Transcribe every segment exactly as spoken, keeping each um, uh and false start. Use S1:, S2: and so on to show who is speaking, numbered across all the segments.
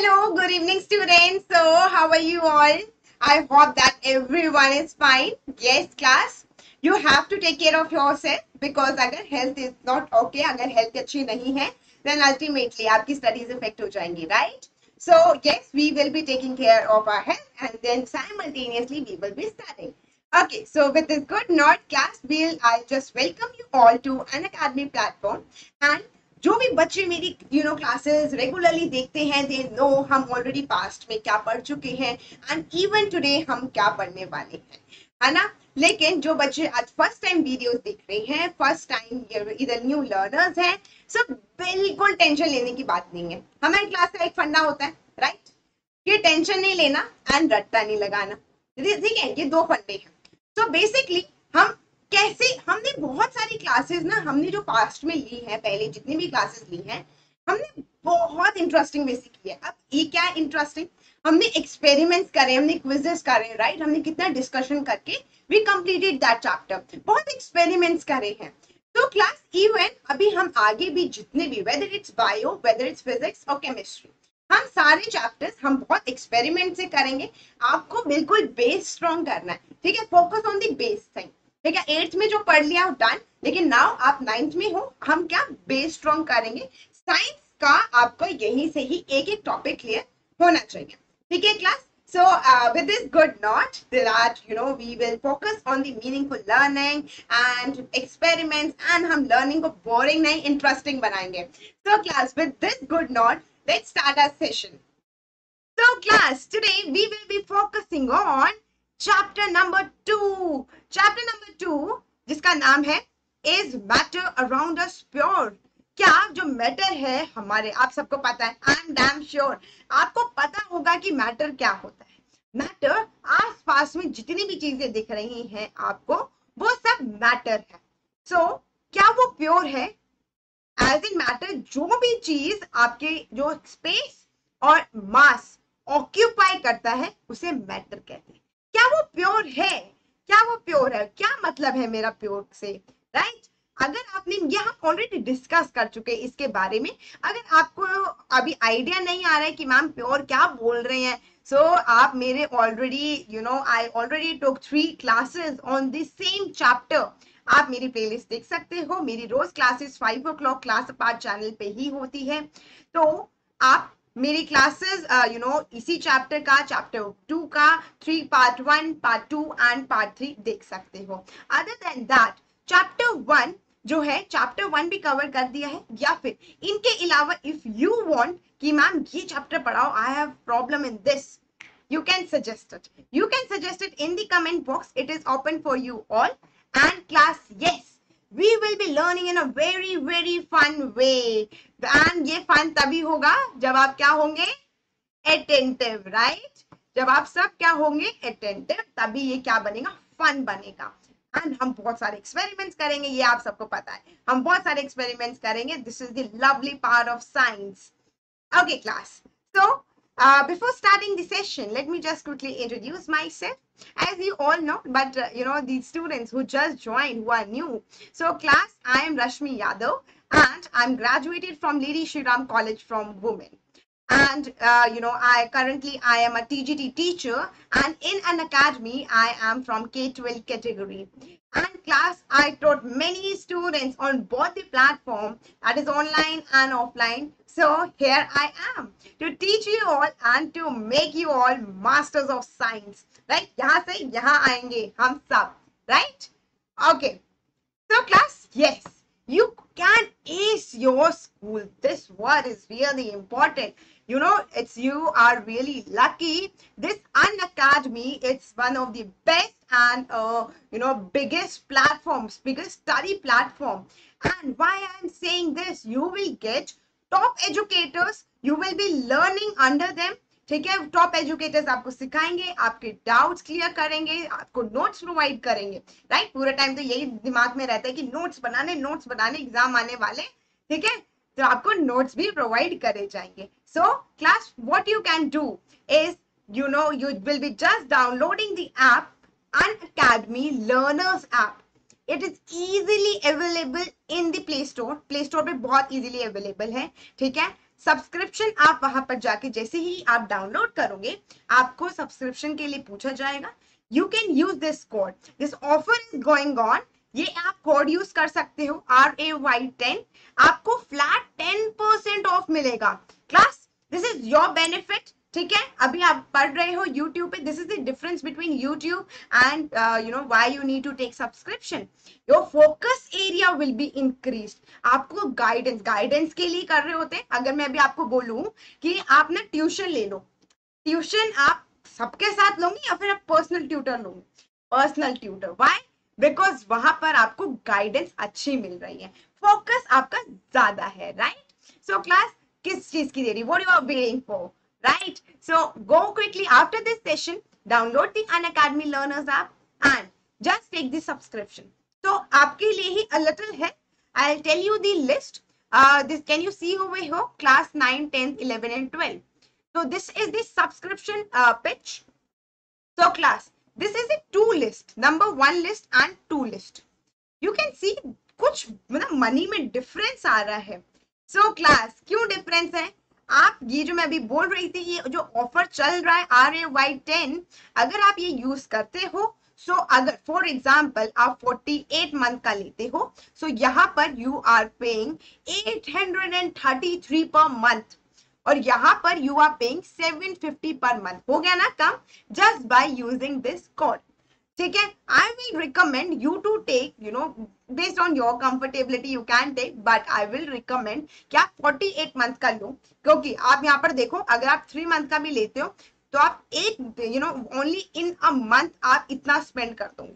S1: Hello, good evening, students. So, how are you all? I hope that everyone is fine. Yes, class. You have to take care of yourself because अगर health is not okay, अगर health अच्छी नहीं है, then ultimately आपकी studies affect हो जाएंगी, right? So, yes, we will be taking care of our health and then simultaneously we will be studying. Okay, so with this good note, class, we'll I just welcome you all to an academy platform and जो भी बच्चे मेरी you know classes regularly देखते हैं they know हम already past में क्या पढ़ चुके हैं एंड इवन टुडे हम क्या पढ़ने वाले हैं, है ना। लेकिन जो बच्चे आज फर्स्ट टाइम वीडियोस देख रहे हैं, फर्स्ट टाइम इधर न्यू लर्नर्स हैं, सब बिल्कुल टेंशन लेने की बात नहीं है। हमारी क्लास का एक फंडा होता है, राइट, कि टेंशन नहीं लेना एंड रट्टा नहीं लगाना, ठीक है। ये दो फंडे हैं। तो बेसिकली हम कैसे, हमने बहुत सारी क्लासेस ना, हमने जो पास्ट में ली है, पहले जितनी भी क्लासेस ली हैं, हमने बहुत इंटरेस्टिंग वे से की है। अब ये क्या इंटरेस्टिंग, हमने एक्सपेरिमेंट्स करे, हमने क्विजेस करे, राइट, हमने कितना डिस्कशन करके वी कंप्लीटेड दैट चैप्टर, बहुत एक्सपेरिमेंट्स करे हैं। तो क्लास इवन अभी हम आगे भी जितने भी, whether it's bio, whether it's physics और केमिस्ट्री, हम सारे चैप्टर्स हम बहुत एक्सपेरिमेंट से करेंगे। आपको बिल्कुल बेस स्ट्रॉन्ग करना है, ठीक है, focus on the base thing, ठीक है। एट्थ में जो पढ़ लिया डन, लेकिन नाउ आप नाइन्थ में हो, हम क्या बेस स्ट्रॉन्ग करेंगे। साइंस का आपको यहीं से ही एक एक टॉपिक क्लियर होना चाहिए, ठीक है class. So uh, with this good note that you know we will focus on the meaningful learning and experiments and हम learning को boring नहीं interesting बनाएंगे। So class, with this good note, let's start our session. So class, today we will be focusing on chapter number two. Chapter number two जिसका नाम है is matter around us pure. क्या जो matter है हमारे, आप सबको पता है, आई एम डैम श्योर आपको पता होगा कि मैटर क्या होता है। मैटर आसपास में जितनी भी चीजें दिख रही हैं आपको, वो सब मैटर है। सो so, क्या वो प्योर है? एज इन मैटर, जो भी चीज आपके जो स्पेस और मास ऑक्यूपाई करता है उसे मैटर कहते हैं। क्या वो प्योर है? क्या वो प्योर है? क्या मतलब है मेरा प्योर से, राइट right? अगर आपने, ये हम ऑलरेडी डिस्कस कर चुके हैं इसके बारे में। अगर आपको अभी आइडिया नहीं आ रहा है कि मैम प्योर क्या बोल रहे हैं, सो so, आप मेरे already you know I already took three classes on this same chapter. आप मेरी प्लेलिस्ट देख सकते हो, मेरी रोज classes five o'clock class part channel पे ही होती है। तो आप मेरी क्लासेस यू नो इसी चैप्टर का, चैप्टर टू का three, part one, part two and part three देख सकते हो। Other than that chapter one जो है, चैप्टर वन भी कवर कर दिया है, या फिर इनके अलावा इफ यू वांट कि मैम ये चैप्टर पढ़ाओ, I have problem in this, you can suggest it. You can suggest it in the comment box. It is open for you all. And class, yes, we will be learning in a very very fun way. And ये fun तभी होगा जब आप क्या होंगे, attentive, right? जब आप सब क्या होंगे, attentive, तभी ये क्या बनेगा, fun बनेगा। एंड हम बहुत सारे एक्सपेरिमेंट्स करेंगे, ये आप सबको पता है, हम बहुत सारे एक्सपेरिमेंट्स करेंगे। This is the lovely part of science. Okay class, so Uh, before starting the session, let me just quickly introduce myself. As you all know, but uh, you know, these students who just joined, who are new. So class, I am Rashmi Yadav and I'm graduated from Lady Shri Ram College from Women. And uh, you know, I currently I am a T G T teacher and in an academy I am from K twelve category. And class, I taught many students on both the platform, that is online and offline. So here I am to teach you all and to make you all masters of science. Right? यहाँ से यहाँ आएंगे हम सब. Right? Okay. So class, yes, you can ace your school. This word is really important. You know, it's you are really lucky. This Unacademy, it's one of the best and uh, you know biggest platforms, biggest study platform. And why I'm saying this, you will get top educators. You will be learning under them. ठीक है, top educators आपको सिखाएंगे, आपके doubts clear करेंगे, आपको notes provide करेंगे, right. पूरे time तो यही दिमाग में रहता है कि नोट्स बनाने नोट्स बनाने एग्जाम आने वाले, ठीक है, तो आपको नोट्स भी प्रोवाइड करे जाएंगे। So class, what you can do is, you know, you will be just downloading the app, Unacademy Learners app. It is easily available in the Play Store. Play Store पे बहुत easily available है, ठीक है। Subscription आप वहां पर जाके जैसे ही आप डाउनलोड करोगे आपको सब्सक्रिप्शन के लिए पूछा जाएगा. You can use this code. This offer is going on. ये आप कोड यूज कर सकते हो आर ए वाई टेन. आपको फ्लैट टेन परसेंट ऑफ मिलेगा. Class this is your benefit. ठीक है, अभी आप पढ़ रहे हो यूट्यूब पे. This is the difference between YouTube and you know why you need to take subscription. Your focus area will be increased. आपको गाइडेंस गाइडेंस के लिए कर रहे होते हैं. अगर मैं अभी आपको बोलूं कि आप ना ट्यूशन ले लो, ट्यूशन आप सबके साथ लोगे या फिर आप पर्सनल ट्यूटर लोगे? Personal tutor. व्हाई? बिकॉज वहां पर आपको गाइडेंस अच्छी मिल रही है, फोकस आपका ज्यादा है. राइट? सो क्लास किस चीज की देरी? What you are waiting for? Right? So go quickly after this session, download the Unacademy Learners app and just take the subscription. So आपके लिए ही a little है. I'll tell you the list. Uh, this can you see over here? Class nine, ten, eleven and twelve. So this is the subscription uh, pitch. So class, this is a two list. Number one list and two list. You can see कुछ मतलब money में difference आ रहा है. So class, क्यों difference है? आप ये जो मैं अभी बोल रही थी, ये जो ऑफर चल रहा है आर ए वाई टेन, अगर आप ये यूज करते हो, सो so अगर फॉर एग्जांपल आप अड़तालीस मंथ का लेते हो, सो so यहाँ पर you are paying eight hundred thirty three per month और यहाँ पर you are paying seven fifty per month. हो गया ना कम? Just by using this code. ठीक है, I will recommend you to take, you know based on your comfortability you can take, but I will recommend कि आप अड़तालीस month का लो. क्योंकि आप यहाँ पर देखो, अगर आप थ्री मंथ का भी लेते हो तो आप एक you know only in a month आप इतना स्पेंड कर दोगे,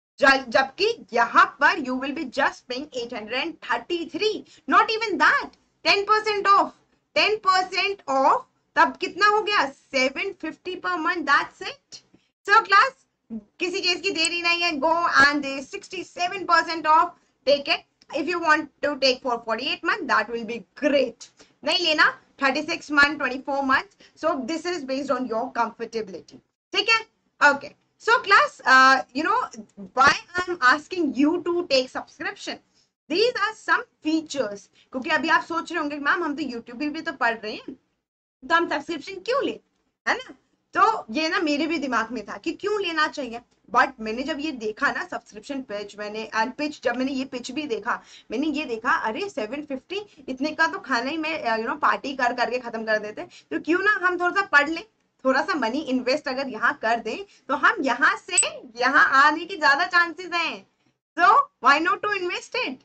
S1: जबकि यहाँ पर you will be just paying eight hundred thirty three. Not even that, ten percent off. Ten percent off तब कितना हो गया? Seven fifty per month. That's it. So class किसी चीज की देरी नहीं है. Go and sixty seven percent off. Take it. If you want to take for forty eight month that will be great. नहीं लेना thirty six month, twenty four month. So this is based on your comfortability. ठीक है, okay. So class you know why I am asking you to take subscription. These are some features. क्योंकि अभी आप सोच रहे होंगे मैम हम तो यूट्यूब पे भी तो पढ़ रहे हैं, तो हम सब्सक्रिप्शन क्यों ले, है ना? तो ये ना मेरे भी दिमाग में था कि क्यों लेना चाहिए. बट मैंने जब ये देखा ना सब्सक्रिप्शन पिच, मैंने एंड पिच जब मैंने ये पिच भी देखा, मैंने ये देखा अरे सेवन फिफ्टी इतने का तो खाना ही मैं यू नो पार्टी कर करके खत्म कर देते, तो क्यों ना हम थोड़ा सा पढ़ लें, थोड़ा सा मनी इन्वेस्ट अगर यहाँ कर दें तो हम यहाँ से यहाँ आने की ज्यादा चांसेस हैं. So why not to invest it.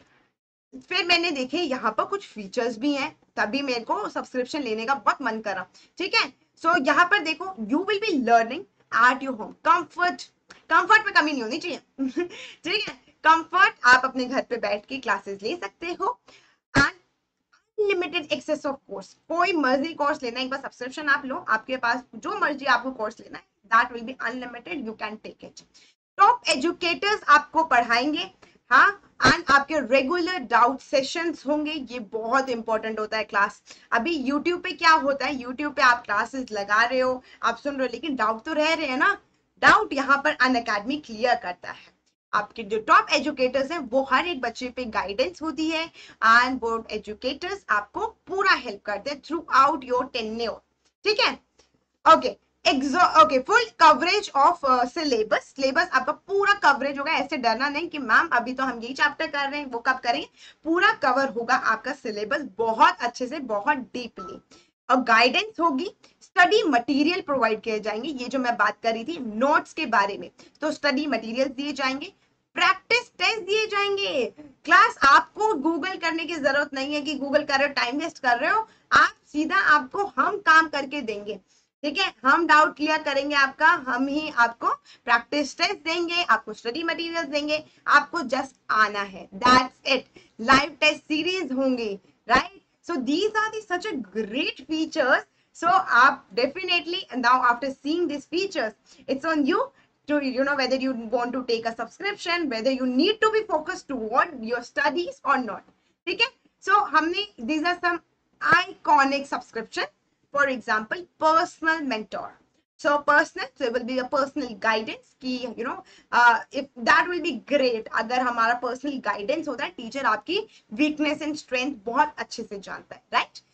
S1: फिर मैंने देखे यहाँ पर कुछ फीचर्स भी हैं, तभी मेरे को सब्सक्रिप्शन लेने का बहुत मन करा. ठीक है, सो so, यहाँ पर देखो, you will be learning at your home. Comfort, comfort में कमी नहीं होनी चाहिए. ठीक है, कंफर्ट. आप अपने घर पे बैठ के क्लासेस ले सकते हो and unlimited access of course. कोई मर्जी कोर्स लेना, एक बार सब्सक्रिप्शन आप लो, आपके पास जो मर्जी आपको कोर्स लेना है that will be unlimited. You can take it. Top educators आपको पढ़ाएंगे. हाँ, एंड आपके रेगुलर डाउट सेशंस होंगे. ये बहुत इंपॉर्टेंट होता है क्लास. अभी यूट्यूब पे क्या होता है, यूट्यूब पे आप क्लासेस लगा रहे हो, आप सुन रहे हो, लेकिन डाउट तो रह रहे हैं ना. डाउट यहाँ पर अनअकैडमी क्लियर करता है. आपके जो टॉप एजुकेटर्स हैं वो हर एक बच्चे पे गाइडेंस होती है एंड वो एजुकेटर्स आपको पूरा हेल्प करते हैं थ्रू आउट योर टेन्योर. ठीक है, okay. Okay, full coverage of syllabus. Syllabus आपका पूरा कवरेज होगा. ऐसे डरना नहीं कि मैम अभी तो हम यही चैप्टर कर रहे हैं, वो कब करेंगे. पूरा कवर होगा आपका सिलेबस बहुत अच्छे से, बहुत डीपली. और गाइडेंस होगी. स्टडी मटेरियल प्रोवाइड किए जाएंगे. ये जो मैं बात कर रही थी नोट्स के बारे में, तो स्टडी मटेरियल दिए जाएंगे. प्रैक्टिस टेस्ट दिए जाएंगे. क्लास आपको गूगल करने की जरूरत नहीं है कि गूगल कर रहे हो, टाइम वेस्ट कर रहे हो. आप सीधा आपको हम काम करके देंगे. ठीक है, हम डाउट क्लियर करेंगे आपका, हम ही आपको प्रैक्टिस टेस्ट देंगे, आपको स्टडी मटेरियल देंगे, आपको जस्ट आना है. That's it. Live test series होंगे. Right? So these are the such a great features. So आप definitely now after seeing this features, it's on you to you know whether you want to take a subscription, whether you need to be focused toward your studies or not. ठीक है, so हमने these are some iconic subscription. For example, personal mentor. So personal, so it will be a personal guidance कि you know uh, if that will be great. अगर हमारा personal guidance होता है, teacher आपकी weakness and strength बहुत अच्छे से जानता है, right?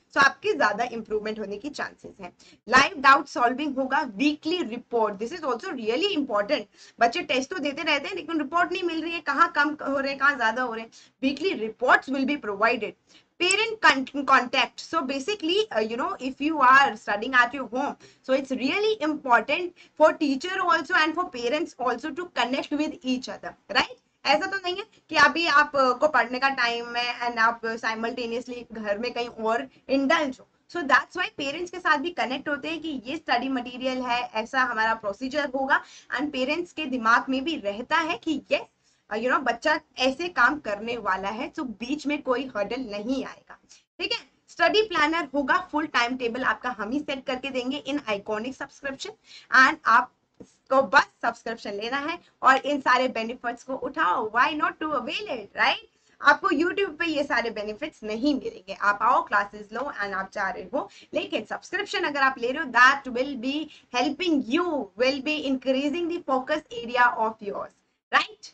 S1: सो आपकी ज्यादा इंप्रूवमेंट होने की चांसेस है। लाइव डाउट सॉल्विंग होगा, weekly report, this is also really important. बच्चे टेस्ट तो देते रहते हैं लेकिन रिपोर्ट नहीं मिल रही है, कहाँ कम हो रहे हैं कहाँ ज्यादा हो रहे हैं। Weekly reports will be provided. Parent contact, so basically uh, you know if you are studying at your home, so it's really important for teacher also and for parents also to connect with each other, right? ऐसा तो नहीं है कि अभी आप को पढ़ने का टाइम है एंड आप साइमल्टेनियसली घर में कहीं और इंडल्ज हो। सो दैट्स वाई पेरेंट्स के साथ भी कनेक्ट होते हैं कि ये स्टडी मटेरियल है, ऐसा हमारा प्रोसीजर होगा, एंड पेरेंट्स के दिमाग में भी रहता है कि ये यू नो बच्चा ऐसे काम करने वाला है, तो बीच में कोई हर्डल नहीं आएगा, ठीक है। स्टडी प्लानर होगा, फुल टाइम टेबल आपका हम ही सेट करके देंगे इन आइकॉनिक सब्सक्रिप्शन, एंड आप को बस सब्सक्रिप्शन लेना है और इन सारे बेनिफिट्स को उठाओ। Why not to avail it, right? आपको YouTube पे ये सारे बेनिफिट्स नहीं मिलेंगे, आप आओ क्लासेस लो एंड आप चाह रहे हो, लेकिन सब्सक्रिप्शन अगर आप ले रहे हो that will be helping you, will be increasing the focus area of yours, right?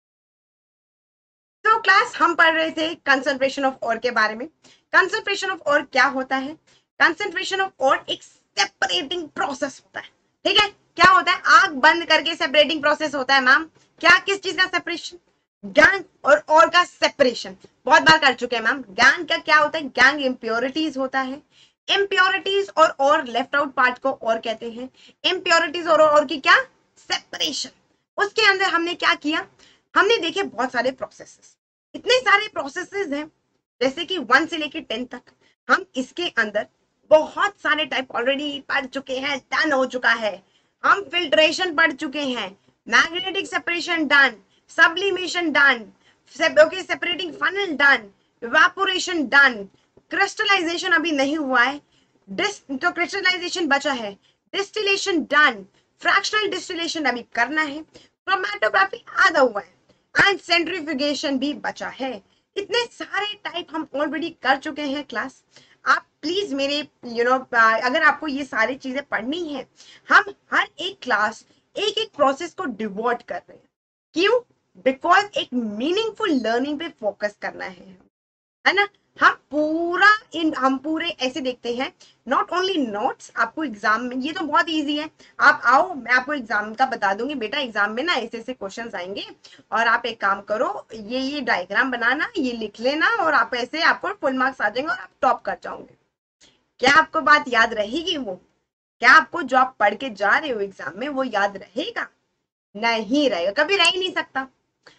S1: तो क्लास हम पढ़ रहे थे कंसंट्रेशन ऑफ और के बारे में। कंसंट्रेशन ऑफ और क्या होता है? कंसंट्रेशन ऑफ और एक सेपरेटिंग प्रोसेस होता है, ठीक है। क्या होता है? आंख बंद करके सेपरेटिंग प्रोसेस होता है मैम। क्या, किस चीज का सेपरेशन? गैंग और और का सेपरेशन बहुत बार कर चुके हैं मैम। गैंग का क्या होता है? गैंग इम्प्योरिटीज होता है। इम्प्योरिटीज और और लेफ्ट आउट पार्ट को और कहते हैं। इम्प्योरिटीज और और की क्या? सेपरेशन। उसके अंदर हमने क्या किया? हमने देखे बहुत सारे प्रोसेसेस, इतने सारे प्रोसेसेस हैं, जैसे कि वन से लेके टेन तक हम इसके अंदर बहुत सारे टाइप ऑलरेडी पढ़ चुके हैं, डन हो चुका है। हम फिल्ट्रेशन पढ़ चुके हैं, magnetic separation done, sublimation done, okay, separating funnel done, evaporation done, crystallization अभी नहीं हुआ है, डिस तो क्रिस्टलाइजेशन बचा है, डिस्टिलेशन डन, फ्रैक्शनल डिस्टिलेशन अभी करना है, क्रोमैटोग्राफी आधा हुआ है, एंड सेंट्रीफ्यूगेशन भी बचा है। इतने सारे टाइप हम ऑलरेडी कर चुके हैं क्लास। आप प्लीज मेरे यू you नो know, अगर आपको ये सारी चीजें पढ़नी है, हम हर एक क्लास एक एक प्रोसेस को डिवोट कर रहे हैं। क्यों? बिकॉज एक मीनिंगफुल लर्निंग पे फोकस करना है, है ना। हम पूरा इन हम पूरे ऐसे देखते हैं, नॉट ओनली नोट्स, आपको एग्जाम में ये तो बहुत इजी है। आप आओ, मैं आपको एग्जाम का बता दूंगी, बेटा एग्जाम में ना ऐसे ऐसे क्वेश्चंस आएंगे और आप एक काम करो, ये ये डायग्राम बनाना, ये लिख लेना, और आप ऐसे आपको फुल मार्क्स आ जाएंगे और आप टॉप कर जाओगे। क्या आपको बात याद रहेगी? वो क्या आपको जो आप पढ़ के जा रहे हो एग्जाम में वो याद रहेगा? नहीं रहेगा, कभी रह ही नहीं सकता।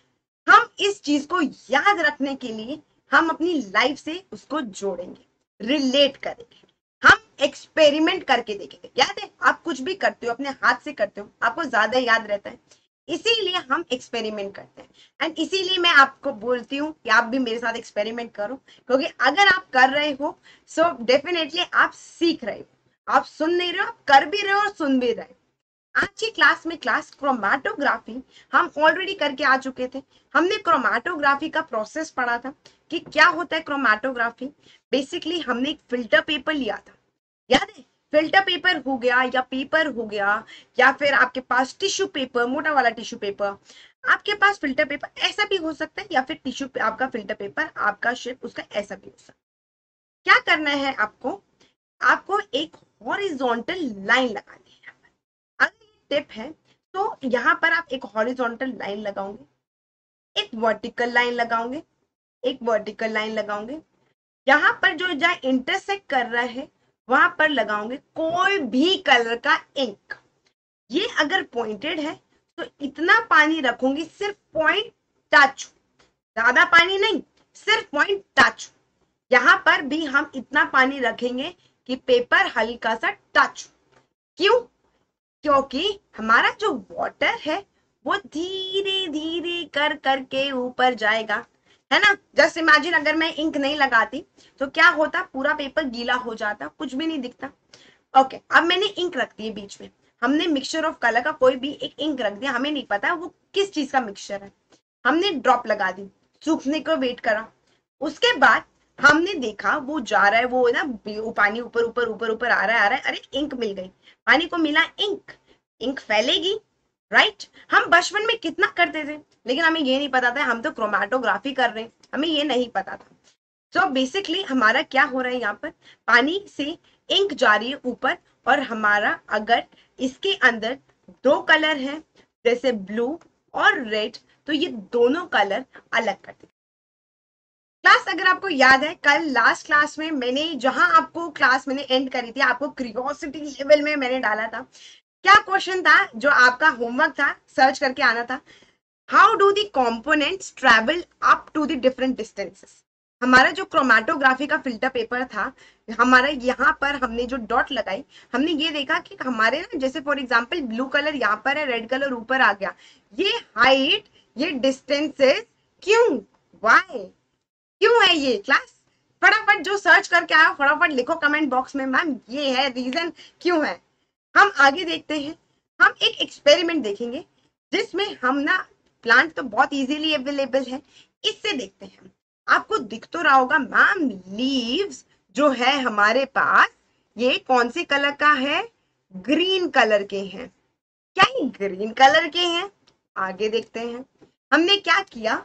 S1: हम इस चीज को याद रखने के लिए हम अपनी लाइफ से उसको जोड़ेंगे, रिलेट करेंगे, हम एक्सपेरिमेंट करके देखेंगे। याद है, आप कुछ भी करते हो अपने हाथ से करते हो, आपको ज्यादा याद रहता है, इसीलिए हम एक्सपेरिमेंट करते हैं। एंड इसीलिए मैं आपको बोलती हूँ कि आप भी मेरे साथ एक्सपेरिमेंट करो, क्योंकि अगर आप कर रहे हो सो डेफिनेटली आप सीख रहे हो, आप सुन नहीं रहे हो, आप कर भी रहे हो और सुन भी रहे हो। आज की क्लास में क्लास क्रोमैटोग्राफी हम ऑलरेडी करके आ चुके थे। हमने क्रोमैटोग्राफी का प्रोसेस पढ़ा था कि क्या होता है क्रोमैटोग्राफी। बेसिकली हमने एक फिल्टर पेपर लिया था, याद है? फिल्टर पेपर हो गया या पेपर हो गया, या फिर आपके पास टिश्यू पेपर, मोटा वाला टिश्यू पेपर, आपके पास फिल्टर पेपर ऐसा भी हो सकता है, या फिर टिश्यू आपका फिल्टर पेपर आपका शेप उसका ऐसा भी हो सकता है। क्या करना है आपको? आपको एक हॉरिजॉन्टल लाइन लगानी है। अगर ये टिप है तो यहाँ पर आप एक हॉरिजॉन्टल लाइन लगाओगे, एक वर्टिकल लाइन लगाओगे, एक वर्टिकल लाइन लगाओगे, यहाँ पर जो जहाँ इंटरसेक्ट कर रहा है वहां पर लगाओगे कोई भी कलर का इंक। ये अगर पॉइंटेड है तो इतना पानी रखूंगी, सिर्फ पॉइंट टच, ज्यादा पानी नहीं, सिर्फ पॉइंट टच। यहाँ पर भी हम इतना पानी रखेंगे कि पेपर हल्का सा टच। क्यों? क्योंकि हमारा जो वाटर है वो धीरे धीरे कर करके ऊपर जाएगा, है ना। जस्ट इमेजिन अगर मैं इंक नहीं लगाती तो क्या होता? पूरा पेपर गीला हो जाता, कुछ भी नहीं दिखता। ओके, अब मैंने इंक रख दी है बीच में, हमने मिक्सचर ऑफ कलर का कोई भी एक इंक रख दिया, हमें नहीं पता वो किस चीज का मिक्सचर है। हमने ड्रॉप लगा दी, सूखने को वेट करा, उसके बाद हमने देखा वो जा रहा है, वो ना पानी ऊपर ऊपर ऊपर ऊपर आ रहा है आ रहा है अरे इंक मिल गई, पानी को मिला इंक, इंक फैलेगी, राइट। हम बचपन में कितना करते थे, लेकिन हमें ये नहीं पता था, हम तो क्रोमैटोग्राफी कर रहे हैं, हमें ये नहीं पता था। सो बेसिकली हमारा क्या हो रहा है, यहाँ पर पानी से इंक जा रही है ऊपर, और हमारा अगर इसके अंदर दो कलर हैं जैसे ब्लू और रेड, तो ये दोनों कलर अलग कर देंगे। क्लास अगर आपको याद है, कल लास्ट क्लास में मैंने जहां आपको क्लास मैंने एंड करी थी, आपको क्यूरियोसिटी लेवल में मैंने डाला था, क्या क्वेश्चन था जो आपका होमवर्क था, सर्च करके आना था, how do the components travel up to the different distances. हमारा जो क्रोमेटोग्राफी का फिल्टर पेपर था, हमारा यहाँ पर हमने जो डॉट लगाई, हमने ये देखा कि हमारे ना, जैसे फॉर एग्जांपल ब्लू कलर यहाँ पर है, रेड कलर ऊपर आ गया, ये हाइट, ये डिस्टेंसेस, क्यों, व्हाई, क्यों है ये क्लास? फटाफट जो सर्च करके आया फटाफट लिखो कमेंट बॉक्स में, मैम ये है रीजन, क्यों है। हम आगे देखते हैं, हम एक एक्सपेरिमेंट देखेंगे जिसमें हम ना, प्लांट तो बहुत इजीली अवेलेबल है, इससे देखते हैं। आपको दिख तो रहा होगा मैम, लीव्स जो है हमारे पास, ये कौन से कलर का है, ग्रीन कलर के हैं। क्या ये ग्रीन कलर के हैं? आगे देखते हैं। हमने क्या किया,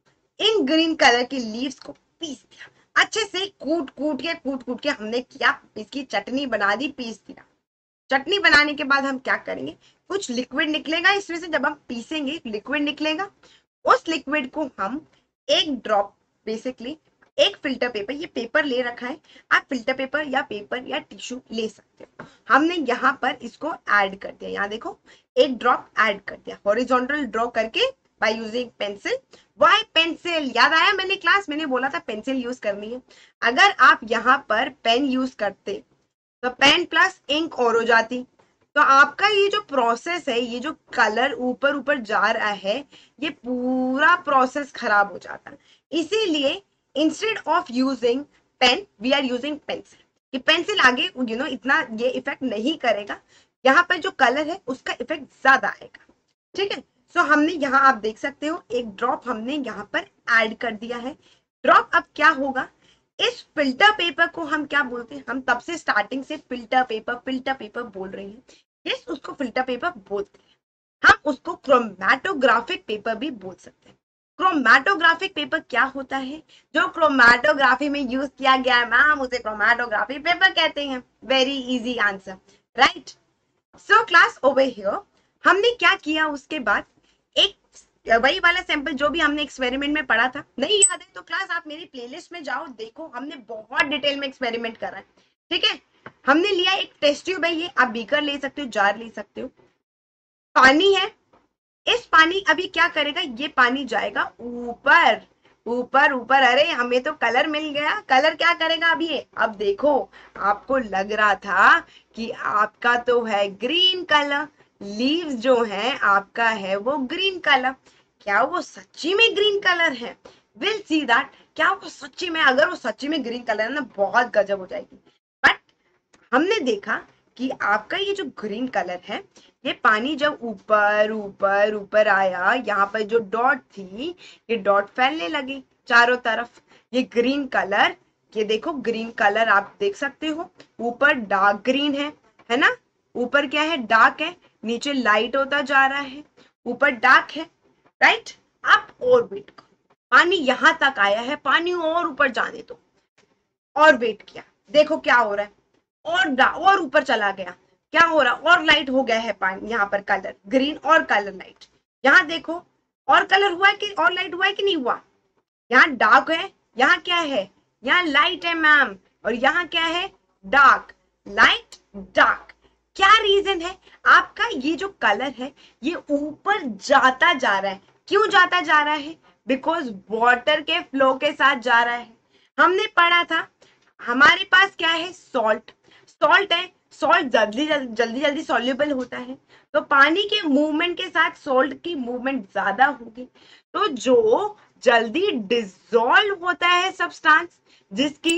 S1: इन ग्रीन कलर के लीव्स को पीस दिया अच्छे से, कूट कूट के कूट कूट के हमने किया, इसकी चटनी बना दी, पीस दिया। चटनी बनाने के बाद हम क्या करेंगे, कुछ लिक्विड निकलेगा इसमें से, जब हम पीसेंगे लिक्विड निकलेगा, उस लिक्विड को हम एक ड्रॉप, बेसिकली एक फिल्टर पेपर, ये पेपर ले रखा है, आप फिल्टर पेपर या पेपर या टिश्यू ले सकते हो। हमने यहाँ पर इसको ऐड कर दिया, यहाँ देखो एक ड्रॉप ऐड कर दिया, हॉरिजॉन्टल ड्रॉ करके by using pencil. Why pencil, याद आया मैंने क्लास मैंने बोला था पेंसिल यूज करनी है। अगर आप यहाँ पर पेन यूज करते तो पेन प्लस इंक और हो जाती, तो आपका ये जो प्रोसेस है, ये जो कलर ऊपर ऊपर जा रहा है, ये पूरा प्रोसेस खराब हो जाता। इसीलिए instead of using pen we are using pencil. ये पेंसिल आगे यू नो इतना ये इफेक्ट नहीं करेगा, यहाँ पर जो कलर है उसका इफेक्ट ज्यादा आएगा, ठीक है। सो so, हमने यहाँ आप देख सकते हो एक ड्रॉप हमने यहाँ पर ऐड कर दिया है। ड्रॉप अब क्या होगा, इस फिल्टर पेपर को हम क्या बोलते हैं, हम तब से स्टार्टिंग से फिल्टर पेपर फिल्टर पेपर बोल रहे हैं, यस उसको फिल्टर पेपर बोलते हैं। हम उसको क्रोमेटोग्राफिक पेपर भी बोल सकते हैं। क्रोमेटोग्राफिक पेपर क्या होता है, जो क्रोमेटोग्राफी में यूज किया गया है मैम, उसे क्रोमेटोग्राफी पेपर कहते हैं। Very easy answer, right. So class over here हमने क्या किया, उसके बाद एक वही वाला सैंपल जो भी हमने एक्सपेरिमेंट में पढ़ा था, नहीं याद है तो क्लास आप मेरी प्लेलिस्ट में जाओ, देखो हमने बहुत डिटेल में एक्सपेरिमेंट करा है, ठीक है। हमने लिया एक टेस्ट ट्यूब है, ये आप बीकर ले सकते हो, जार ले सकते हो, पानी है, इस पानी अभी क्या करेगा, ये पानी जाएगा ऊपर ऊपर ऊपर, अरे हमें तो कलर मिल गया, कलर क्या करेगा अभी ये, अब देखो आपको लग रहा था कि आपका तो है ग्रीन कलर, लीव्स जो है आपका है वो ग्रीन कलर, क्या वो सच्ची में ग्रीन कलर है, विल सी दैट, क्या वो सच्ची में, अगर वो सच्ची में ग्रीन कलर है ना बहुत गजब हो जाएगी। बट हमने देखा कि आपका ये जो ग्रीन कलर है, ये पानी जब ऊपर ऊपर ऊपर आया, यहाँ पर जो डॉट थी ये डॉट फैलने लगी चारों तरफ, ये ग्रीन कलर, ये देखो ग्रीन कलर आप देख सकते हो, ऊपर डार्क ग्रीन है है ना, ऊपर क्या है डार्क है, नीचे लाइट होता जा रहा है, ऊपर डार्क है, राइट। आप और वेट करो, पानी यहां तक आया है, पानी और ऊपर जाने दो, और वेट किया, देखो क्या हो रहा है, और और ऊपर चला गया, क्या हो रहा, और लाइट हो गया है पानी, यहाँ पर कलर ग्रीन और कलर लाइट, यहाँ देखो और कलर हुआ है कि और लाइट हुआ है कि नहीं हुआ, यहाँ डार्क है, यहाँ क्या है, यहाँ लाइट है मैम, और यहाँ क्या है डार्क, लाइट डार्क। क्या रीजन है, आपका ये जो कलर है ये ऊपर जाता जा रहा है, क्यों जाता जा रहा है, बिकॉज वाटर के फ्लो के साथ जा रहा है। हमने पढ़ा था हमारे पास क्या है, सॉल्ट, सॉल्ट है, सॉल्ट जल्दी जल्दी जल्दी सॉल्युबल होता है, तो पानी के मूवमेंट के साथ सॉल्ट की मूवमेंट ज्यादा होगी, तो जो जल्दी डिसॉल्व होता है सब्सटेंस, जिसकी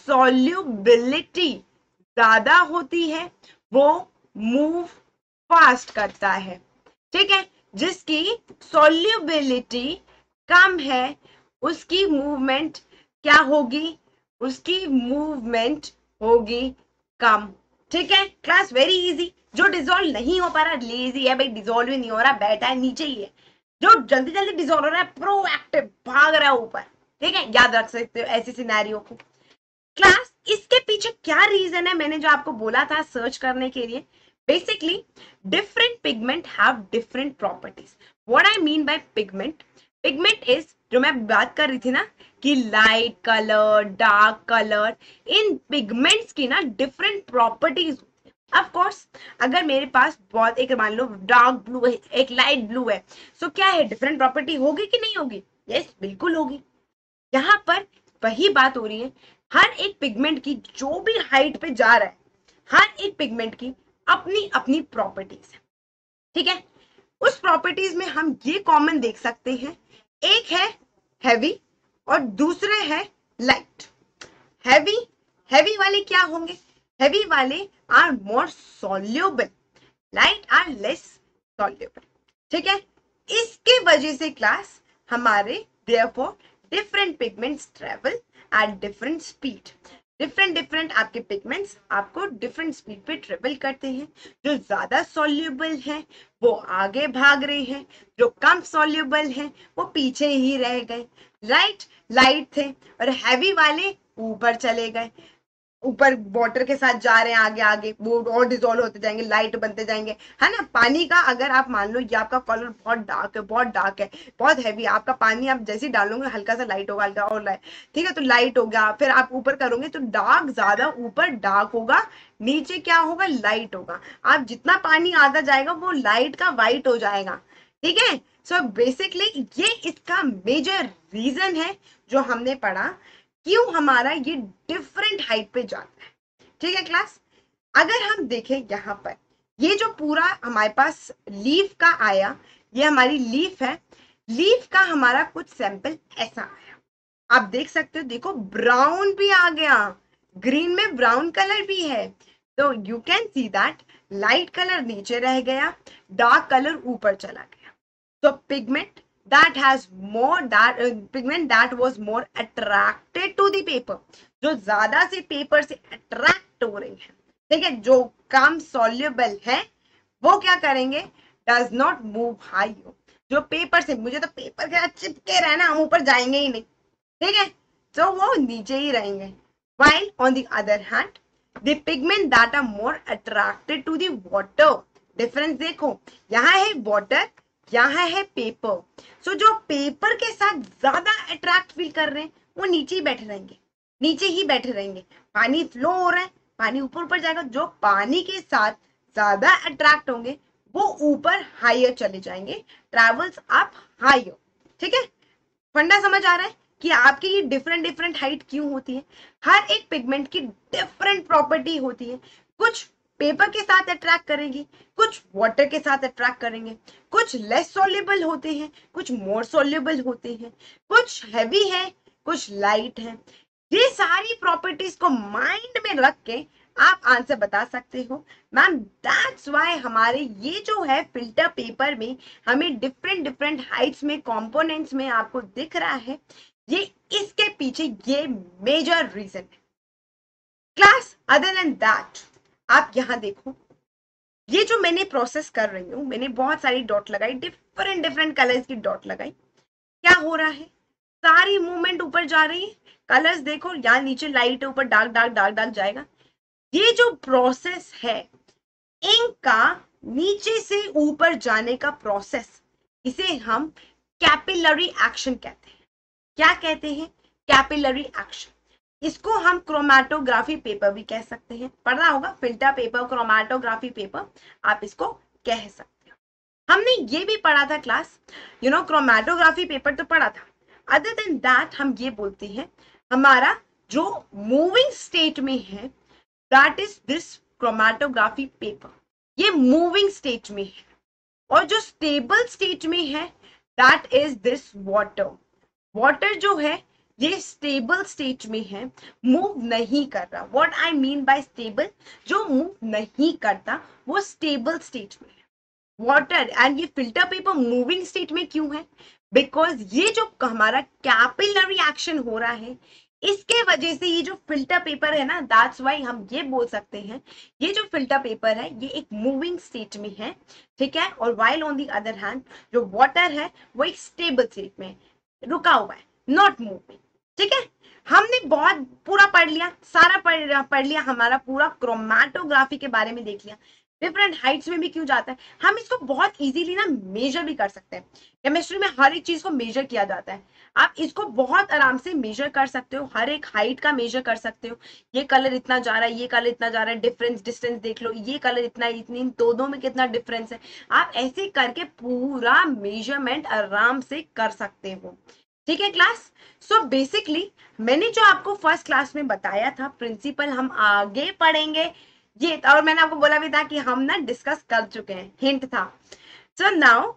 S1: सॉल्युबिलिटी ज्यादा होती है, वो मूव फास्ट करता है, ठीक है। जिसकी सॉल्युबिलिटी कम है उसकी मूवमेंट क्या होगी, उसकी मूवमेंट होगी कम, ठीक है क्लास। Very easy. जो डिसॉल्व नहीं हो पा रहा लेजी है भाई, डिसॉल्व ही नहीं हो रहा, बैठा है नीचे ही है। जो जल्दी जल्दी डिसॉल्व हो रहा है प्रोएक्टिव, भाग रहा है ऊपर, ठीक है, याद रख सकते हो ऐसे सिनेरियो को। क्लास इसके पीछे क्या रीजन है, मैंने जो आपको बोला था सर्च करने के लिए, basically different pigment have different properties. What I mean by pigment, pigment is, जो मैं बात कर रही थी ना कि लाइट कलर, डार्क कलर, इन पिगमेंट्स की ना डिफरेंट प्रॉपर्टीज। ऑफ कोर्स अगर मेरे पास बहुत, एक मान लो डार्क ब्लू है, एक लाइट ब्लू है, सो क्या है, डिफरेंट प्रॉपर्टी होगी कि नहीं होगी? यस, बिल्कुल होगी। यहाँ पर वही बात हो रही है, हर एक पिगमेंट की जो भी हाइट पे जा रहा है, हर एक पिगमेंट की अपनी अपनी प्रॉपर्टीज है, ठीक है। उस प्रॉपर्टीज में हम ये कॉमन देख सकते हैं, एक है हैवी और दूसरा है लाइट। हैवी, हैवी वाले क्या होंगे? हैवी वाले are more soluble, light are less soluble, ठीक है। इसके वजह से क्लास हमारे therefore different pigments travel at different speed। Different different आपके पिगमेंट्स आपको डिफरेंट स्पीड पे ट्रेवल करते हैं। जो ज्यादा सॉल्युबल हैं वो आगे भाग रहे हैं, जो कम सॉल्युबल हैं वो पीछे ही रह गए। राइट, लाइट थे और हैवी वाले ऊपर चले गए, ऊपर वाटर के साथ जा रहे हैं आगे आगे, वो और डिजोल्व होते जाएंगे, लाइट बनते जाएंगे, है ना। पानी का अगर आप मान लो ये आपका कलर बहुत डार्क है, बहुत डार्क है, बहुत हैवी, आपका पानी आप जैसे ही डालोगे हल्का सा लाइट होगा, हल्का और लाइट, ठीक है, तो लाइट हो गया। फिर आप ऊपर करोगे तो डार्क ज्यादा ऊपर डार्क होगा, नीचे क्या होगा, लाइट होगा। आप जितना पानी आता जाएगा वो लाइट का वाइट हो जाएगा, ठीक है। सो बेसिकली ये इसका मेजर रीजन है जो हमने पढ़ा, क्यों हमारा ये डिफरेंट हाइट पे जाता है, ठीक है क्लास। अगर हम देखें यहाँ पर, ये जो पूरा हमारे पास लीफ का आया, ये हमारी लीफ है, लीफ का हमारा कुछ सैंपल ऐसा आया, आप देख सकते हो, देखो ब्राउन भी आ गया, ग्रीन में ब्राउन कलर भी है, तो you can see that light colour नीचे रह गया, डार्क कलर ऊपर चला गया। तो pigment that has more that uh, pigment that was more attracted to the paper, जो ज्यादा से पेपर से अट्रैक्ट हो रही है, ठीक है, जो कम सॉल्युबल है वो क्या करेंगे, डज नॉट मूव हाई। जो पेपर से, मुझे तो पेपर के साथ चिपके रहना, हम ऊपर जाएंगे ही नहीं, ठीक है, तो वो नीचे ही रहेंगे। while on the other hand the pigment that are more attracted to the water, difference देखो, यहाँ है वाटर, यहाँ है पेपर। सो so, जो पेपर के साथ ज्यादा अट्रैक्ट फील कर रहे हैं वो नीचे ही बैठे रहेंगे, नीचे ही बैठे रहेंगे। पानी फ्लो हो रहा है, पानी ऊपर ऊपर जाएगा, जो पानी के साथ ज्यादा अट्रैक्ट होंगे वो ऊपर हायर चले जाएंगे, ट्रेवल्स अप हायर, ठीक है। फंडा समझ आ रहा है कि आपकी ये डिफरेंट डिफरेंट हाइट क्यों होती है? हर एक पिगमेंट की डिफरेंट प्रॉपर्टी होती है, कुछ पेपर के साथ अट्रैक्ट करेंगी, कुछ वाटर के साथ अट्रैक्ट करेंगे, कुछ लेस सॉल्युबल होते हैं, कुछ मोर सॉल्युबल होते हैं, कुछ हैवी है, कुछ लाइट है। ये सारी प्रॉपर्टीज को माइंड में रख के आप आंसर बता सकते हो मैम। दैट्स व्हाई हमारे ये जो है फिल्टर पेपर में हमें डिफरेंट डिफरेंट हाइट्स में, कंपोनेंट्स में आपको दिख रहा है, ये इसके पीछे ये मेजर रीजन है क्लास। अदर देन दैट आप यहाँ देखो, ये जो मैंने प्रोसेस कर रही हूँ, मैंने बहुत सारी डॉट लगाई, डिफरेंट डिफरेंट कलर्स की डॉट लगाई, क्या हो रहा है, सारी मूवमेंट ऊपर जा रही है। कलर्स देखो, यहाँ नीचे लाइट है, ऊपर डार्क डार्क डार्क डार्क जाएगा। ये जो प्रोसेस है इंक का नीचे से ऊपर जाने का प्रोसेस, इसे हम कैपिलरी एक्शन कहते हैं। क्या कहते हैं? Capillary action. इसको हम क्रोमैटोग्राफी पेपर भी कह सकते हैं, पढ़ा होगा, फिल्टर पेपर, क्रोमैटोग्राफी पेपर आप इसको कह सकते हो। हमने ये भी पढ़ा था class, you know chromatography paper तो पढ़ा था। अदर देन दैट हम ये बोलते हैं हमारा जो मूविंग स्टेट में है that is this chromatography paper, ये मूविंग स्टेट में है। और जो स्टेबल स्टेट में है that is this water. Water जो है ये स्टेबल स्टेट में है, मूव नहीं कर रहा। What I mean by stable, जो मूव नहीं करता वो स्टेबल स्टेट में है वाटर। एंड ये फिल्टर पेपर मूविंग स्टेट में क्यों है? बिकॉज ये जो हमारा कैपिलरी एक्शन हो रहा है, इसके वजह से ये जो फिल्टर पेपर है ना, दैट्स वाई हम ये बोल सकते हैं ये जो फिल्टर पेपर है ये एक मूविंग स्टेट में है, ठीक है। और while on the other hand जो वाटर है वो एक स्टेबल स्टेट में रुका हुआ है, नॉट मूविंग। ठीक है, हमने बहुत पूरा पढ़ लिया, सारा पढ़ पढ़ लिया, हमारा पूरा क्रोमैटोग्राफी के बारे में देख लिया। डिफरेंट हाइट्स में भी क्यों जाता है, हम इसको बहुत इजीली ना मेजर भी कर सकते हैं। केमिस्ट्री में हर एक चीज को मेजर किया जाता है, आप इसको बहुत आराम से मेजर कर सकते हो, हर एक हाइट का मेजर कर सकते हो। ये कलर इतना जा रहा है, ये कलर इतना जा रहा है, डिफरेंस डिस्टेंस देख लो, ये कलर इतना इतनी, इन दोनों में कितना डिफरेंस है, आप ऐसे करके पूरा मेजरमेंट आराम से कर सकते हो। ठीक है क्लास, सो बेसिकली मैंने जो आपको फर्स्ट क्लास में बताया था प्रिंसिपल हम आगे पढ़ेंगे ये, और मैंने आपको बोला भी था कि हम ना डिस्कस कर चुके हैं, हिंट था। So now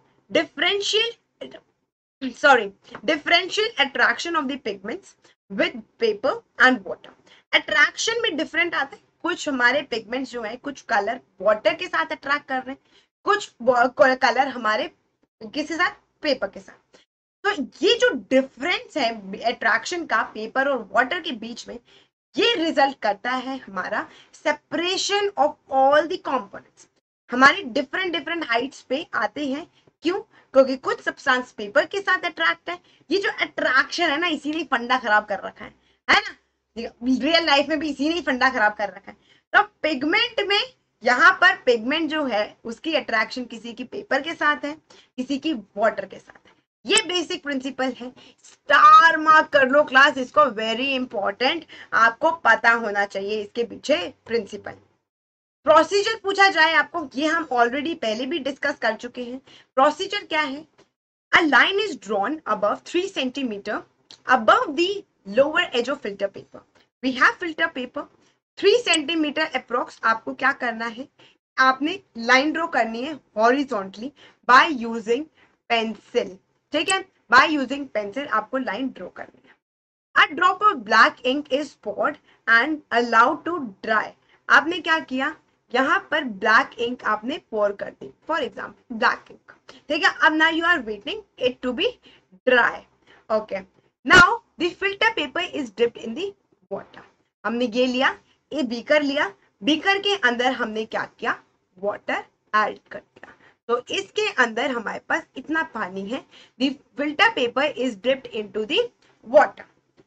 S1: differential sorry differential attraction of the pigments with paper and water. Attraction में डिफरेंट आता है, कुछ हमारे पिगमेंट्स जो है कुछ कलर वाटर के साथ अट्रैक्ट कर रहे हैं, कुछ कलर हमारे किसी साथ पेपर के साथ। तो ये जो डिफरेंस है अट्रैक्शन का पेपर और वाटर के बीच में, ये रिजल्ट करता है हमारा separation of all the components. हमारे डिफरेंट डिफरेंट हाइट्स पे आते हैं, क्यों? क्योंकि कुछ सब्सटेंस पेपर के साथ अट्रैक्ट है। ये जो अट्रैक्शन है ना, इसीलिए फंडा खराब कर रखा है है ना, रियल लाइफ में भी इसीलिए फंडा खराब कर रखा है। तो पिगमेंट में यहाँ पर पिगमेंट जो है उसकी अट्रैक्शन किसी की पेपर के साथ है, किसी की वाटर के साथ है। ये बेसिक प्रिंसिपल है, स्टार मार्क कर लो क्लास इसको, वेरी इंपॉर्टेंट, आपको पता होना चाहिए इसके पीछे प्रिंसिपल। प्रोसीजर पूछा जाए आपको, ये हम ऑलरेडी पहले भी डिस्कस कर चुके हैं। प्रोसीजर क्या है? A line is drawn above three centimetre above the lower edge of filter paper. We have filter paper three centimetre approx. आपको क्या करना है, आपने लाइन ड्रॉ करनी है हॉरिजॉन्टली बाय यूजिंग पेंसिल। ठीक है, बाय यूजिंग पेंसिल आपको लाइन ड्रॉ करनी है। A drop of black ink is poured and allowed to dry. आपने क्या किया, यहाँ पर ब्लैक इंक आपने पोर कर दी, फॉर एग्जाम्पल ब्लैक इंक। ठीक है, अब now you are waiting it to be dry. Okay, now the filter paper is dipped in the water. हमने ये लिया, ये बीकर लिया, बीकर के अंदर हमने क्या किया, वाटर ऐड कर दिया। तो इसके अंदर हमारे पास इतना पानी है। The filter paper is dipped into the water.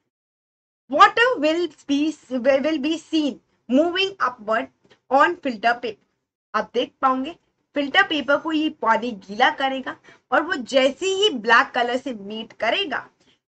S1: Water will be will be seen moving upward on filter paper. आप देख पाओगे फिल्टर पेपर को ये पानी गीला करेगा, और वो जैसे ही ब्लैक कलर से मीट करेगा,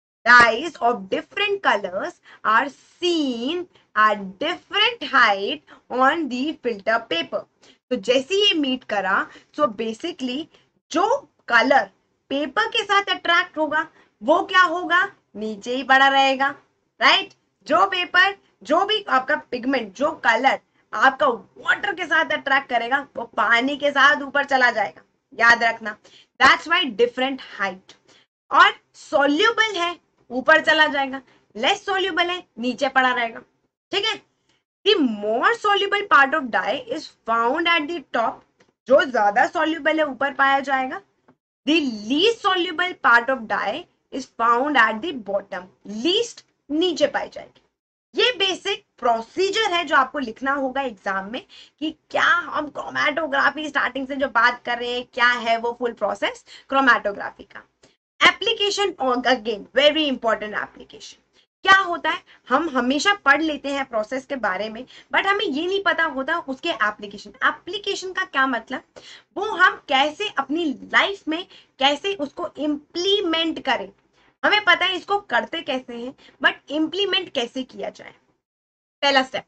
S1: dyes of different colors are seen at different height on the filter paper. तो जैसे ये मीट करा, सो बेसिकली जो कलर पेपर के साथ अट्रैक्ट होगा वो क्या होगा, नीचे ही पड़ा रहेगा, राइट। जो पेपर, जो भी आपका पिगमेंट, जो कलर आपका वाटर के साथ अट्रैक्ट करेगा वो पानी के साथ ऊपर चला जाएगा, याद रखना। That's why different height. और सॉल्यूबल है ऊपर चला जाएगा, लेस सॉल्यूबल है नीचे पड़ा रहेगा। ठीक है, The more soluble part of dye is found at the top. जो ज्यादा soluble है ऊपर पाया जाएगा। The least soluble part of dye is found at the bottom. Least नीचे पाई जाएगी। ये बेसिक प्रोसीजर है जो आपको लिखना होगा एग्जाम में, कि क्या हम क्रोमैटोग्राफी स्टार्टिंग से जो बात कर रहे हैं क्या है वो फुल प्रोसेस क्रोमैटोग्राफी का। Application, again very important application. क्या होता है, हम हमेशा पढ़ लेते हैं प्रोसेस के बारे में, बट हमें ये नहीं पता होता उसके एप्लीकेशन। एप्लीकेशन का क्या मतलब, वो हम कैसे अपनी लाइफ में कैसे उसको इम्प्लीमेंट करें। हमें पता है इसको करते कैसे हैं, बट इम्प्लीमेंट कैसे किया जाए। पहला step,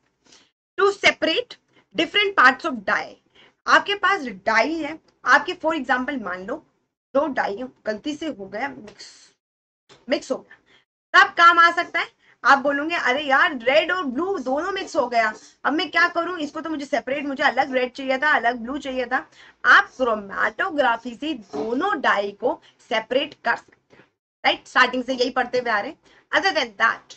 S1: to separate different parts of dye. आपके पास डाई है, आपके फॉर एग्जाम्पल मान लो दो डाई गलती से हो गया मिक्स मिक्स हो गया, तब काम आ सकता है। आप बोलोगे अरे यार रेड और ब्लू दोनों मिक्स हो गया, अब मैं क्या करूं, इसको तो मुझे सेपरेट, मुझे अलग रेड चाहिए था, अलग ब्लू चाहिए था। आप क्रोमैटोग्राफी से दोनों डाई को सेपरेट कर सकते हैं, राइट। स्टार्टिंग से यही पढ़ते हुए आ रहे हैं। Other than that,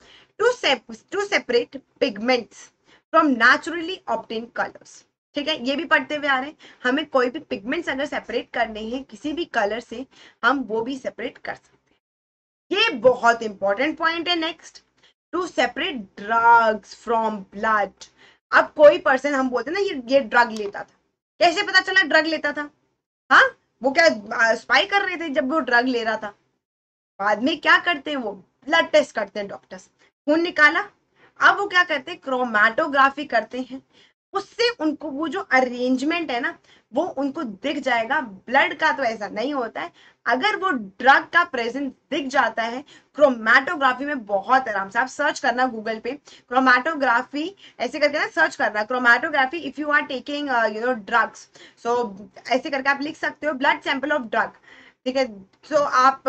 S1: to to separate pigments from naturally obtain colours. ठीक है, ये भी पढ़ते हुए आ रहे हैं। हमें कोई भी पिगमेंट्स अगर सेपरेट करने हैं किसी भी कलर से, हम वो भी सेपरेट कर सकते हैं। ये बहुत इंपॉर्टेंट पॉइंट है। Next, to separate drugs from blood. अब कोई पर्सन, हम बोलते हैं ना ये ये ड्रग लेता था, कैसे पता चला ड्रग लेता था? हाँ, वो क्या स्पाई कर रहे थे जब वो ड्रग ले रहा था? बाद में क्या करते हैं, वो ब्लड टेस्ट करते हैं डॉक्टर्स, खून निकाला, अब वो क्या करते हैं, क्रोमैटोग्राफी करते हैं, उससे उनको वो जो अरेंजमेंट है ना वो उनको दिख जाएगा। ब्लड का तो ऐसा नहीं होता है, अगर वो ड्रग का प्रेजेंस दिख जाता है क्रोमैटोग्राफी में, बहुत आराम से आप सर्च करना गूगल पे क्रोमैटोग्राफी ऐसे करके ना सर्च करना chromatography if you are taking you know drugs, so ऐसे करके आप लिख सकते हो ब्लड सैंपल ऑफ ड्रग, ठीक है। सो so, आप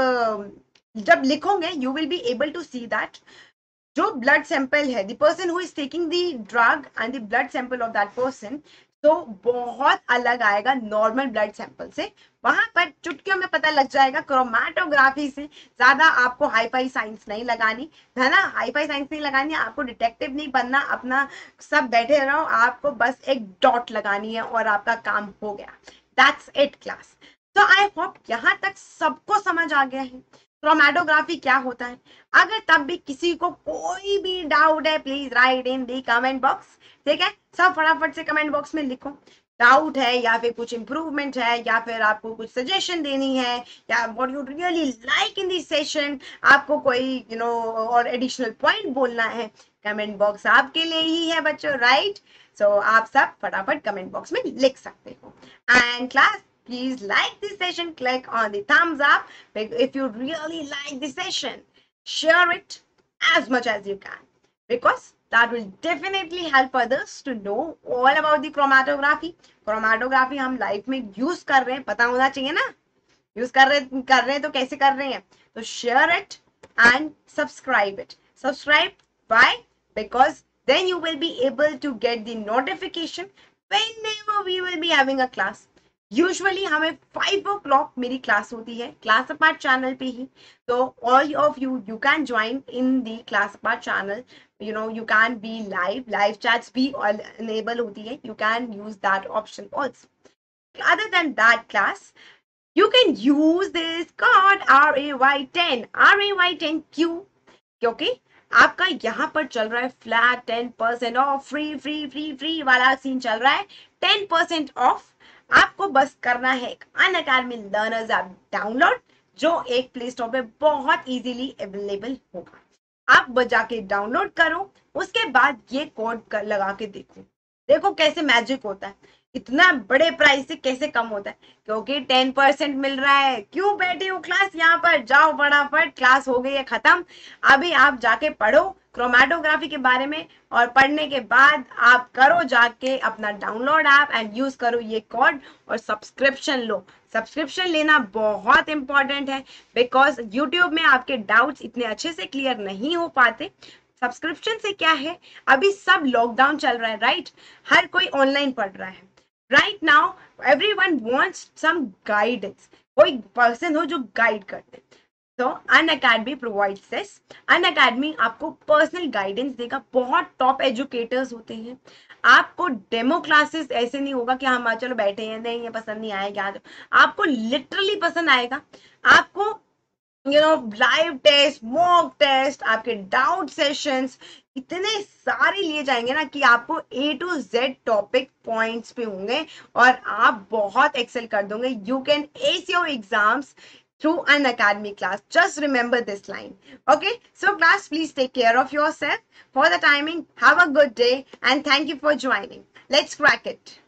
S1: uh, जब लिखोगे you will be able to see that जो ब्लड सैंपल है the person who is taking the drug and the blood sample of that person, तो बहुत अलग आएगा नॉर्मल ब्लड सैंपल से। वहां पर चुटकियों में पता लग जाएगा। क्रोमैटोग्राफी से ज्यादा आपको हाईफाई साइंस नहीं लगानी है ना, हाईफाई साइंस नहीं लगानी, आपको डिटेक्टिव नहीं बनना, अपना सब बैठे रहो, आपको बस एक डॉट लगानी है और आपका काम हो गया। That's it class. तो आई होप यहाँ तक सबको समझ आ गया है क्रोमैटोग्राफी क्या होता है। अगर तब भी किसी को कोई भी डाउट है please write in the comment box, ठीक है। सब फटाफट से कमेंट बॉक्स में लिखो, डाउट है या फिर कुछ इंप्रूवमेंट है या फिर आपको कुछ सजेशन देनी है या what you really like in this session, आपको कोई यू नो और एडिशनल पॉइंट बोलना है, कमेंट बॉक्स आपके लिए ही है बच्चों, राइट। सो आप सब फटाफट कमेंट बॉक्स में लिख सकते हो। And class please like this session, click on the thumbs up if you really like this session, share it as much as you can because that will definitely help others to know all about the chromatography. chromatography हम life में use कर रहे हैं, पता होना चाहिए ना, use कर रहे कर रहे हैं तो कैसे कर रहे हैं, तो share it and subscribe it. Subscribe why? Because then you will be able to get the notification whenever we will be having a class. Usually हमें फाइव ओ क्लॉक मेरी क्लास होती है क्लास अपार्ट चैनल पे ही, तो all of you you can join in the class apart channel, you know you can be live, live chats भी enable होती है, you can use that option also. Other than that class you can use this code R A Y ten. R A Y ten क्यों? क्योंकि आपका यहाँ पर चल रहा है flat ten percent off, free free free free वाला scene चल रहा है, टेन परसेंट ऑफ। आपको बस करना है एक अनअकैडमी लर्नर्स ऐप डाउनलोड, जो एक प्ले स्टोर पे बहुत इजीली अवेलेबल होगा। आप जाके डाउनलोड करो, उसके बाद ये कोड लगा के देखो, देखो कैसे मैजिक होता है, इतना बड़े प्राइस से कैसे कम होता है, क्योंकि टेन परसेंट मिल रहा है। क्यों बैठे हो क्लास यहाँ पर, जाओ फटाफट, क्लास हो गई है खत्म, अभी आप जाके पढ़ो क्रोमैटोग्राफी के बारे में, और पढ़ने के बाद आप करो जाके अपना डाउनलोड ऐप एंड यूज करो ये कोड और सब्सक्रिप्शन लो। सब्सक्रिप्शन लेना बहुत इंपॉर्टेंट है बिकॉज यूट्यूब में आपके डाउट्स इतने अच्छे से क्लियर नहीं हो पाते। सब्सक्रिप्शन से क्या है, अभी सब लॉकडाउन चल रहा है, राइट, हर कोई ऑनलाइन पढ़ रहा है। Right now, everyone wants some guidance. कोई पर्सन हो जो गाइड करते, तो अनअकैडमी प्रोवाइड्स दिस। अनअकैडमी आपको पर्सनल गाइडेंस देगा, बहुत टॉप एजुकेटर्स होते हैं। आपको डेमो क्लासेस ऐसे नहीं होगा कि हम चलो बैठे हैं, नहीं ये पसंद नहीं आएगा, आपको लिटरली पसंद आएगा। आपको you know live test, mock test, आपके डाउट सेशंस इतने सारे लिए जाएंगे ना कि आपको A to Z topic points पे होंगे और आप बहुत एक्सेल कर दोगे। You can ace your exams through an academy class. Just remember this line. Okay, so class, please take care of yourself. For the timing, have a good day and thank you for joining. Let's crack it.